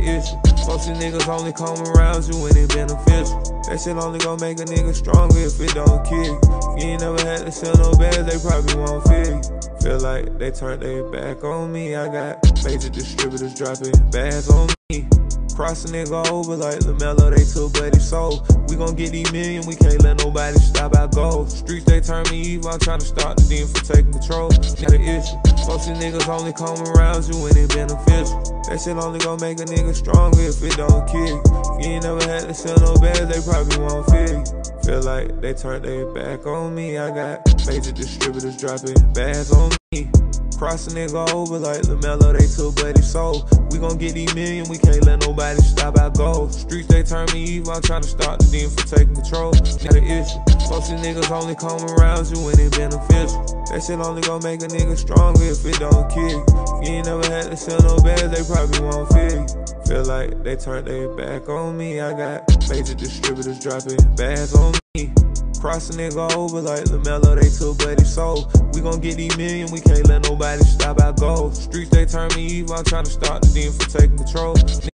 issue. Most of these niggas only come around you when it beneficial. That shit only gon' make a nigga stronger if it don't kill you. If you ain't never had to sell no bags, they probably won't feel you. Feel like they turned their back on me. I got major distributors dropping bags on me. Cross a nigga over like LaMelo, they took buddy soul. We gon' get these million, we can't let nobody stop our goals. Streets, they turn me evil, I'm tryna start the demon for taking control. Not an issue. Most of these niggas only come around you when it beneficial. That shit only gon' make a nigga stronger if it don't kill you. If you ain't never had to sell no bags, they probably won't feel you. Feel like they turned their back on me. I got major distributors dropping bags on me. Cross a nigga over like LaMelo, they took buddy soul. We gon' get these million, we can't let nobody stop our goals. Streets, they turn me evil, I'm tryna start the demon for taking control. Not an issue. Most of these niggas only come around you when it beneficial. That shit only gon' make a nigga stronger if it don't kill you. If you ain't never had to sell no bags, they probably won't feel you. Feel like they turned their back on me. I got major distributors dropping bags on me. Cross a nigga over like LaMelo, they took buddy soul. We gon' get these million, we can't let nobody stop our goals. Streets, they turn me evil, I'm tryna start the demon for taking control.